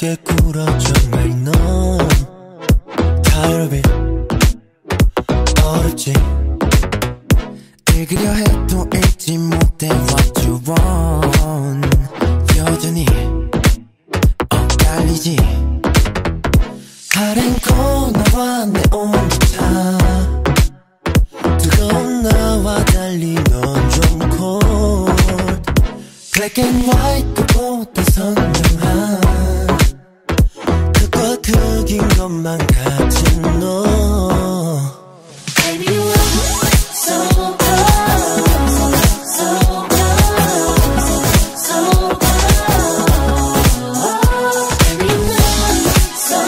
고개 꿇어 정말 넌 tired 어렵지 읽으려 해도 읽지 못해 what you want 여전히 엇갈리지 아랭코 나와 내 온도차 뜨거운 나와 달리 넌 좀 cold black and white 그보다 선명한 크고 크긴 것만 같은 너 Baby you are so close so close so close Baby you are so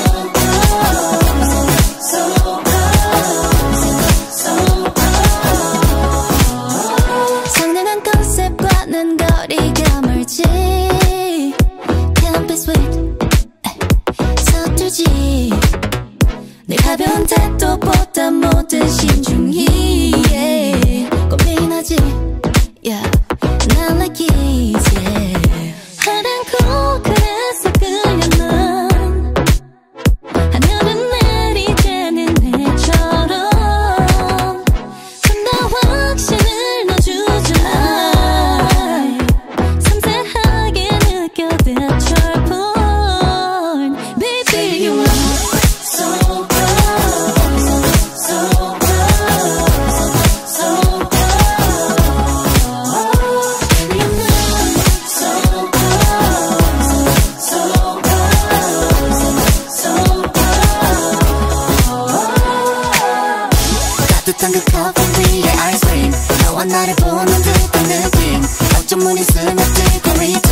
close so close so close 상냥한 컨셉과는 거리가 멀지 Can't be sweet 서툴지 내 가벼운 태도보다 모든 신중히 yeah. 고민하지 yeah. 난 like easy 하란고 그래서 끌려 난 하늘은 내리쬐는 내처럼 좀 더 확신을 넣어주자 섬세하게 느껴 That's your point Baby you are so close so close so close Baby you are so close so close so close 따뜻한 그 커피 위에 아이스크림 너와 나를 보는 듯한 느낌 어쩜 문이 스며들고 있지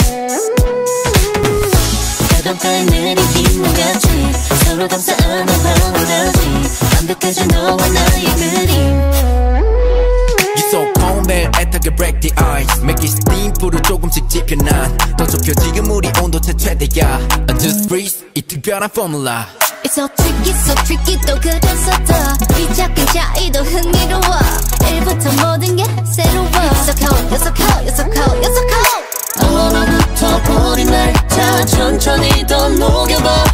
해변가에 내린 흰눈 같이 서로 감싸 안아 바라보지 완벽해진 너와 나의 그림 You so cold 매일 애타게 break the ice Make it steam 불을 조금씩 지펴 난더 좁혀 지금 우리 온도차 최대야 Just breathe 이 특별한 formula It's so tricky 또 그래서 더이 작은 차이도 흥미로워 1부터 모든 게 새로워 You're so cold, you're so cold, you're so cold, you're so cold 얼어붙어 버린 날짜 천천히 더 녹여봐